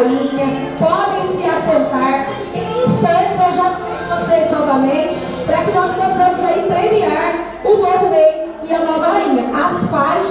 rainha, podem se assentar. Em instantes eu já convido vocês novamente para que nós possamos aí premiar o novo rei e a nova rainha. As faixas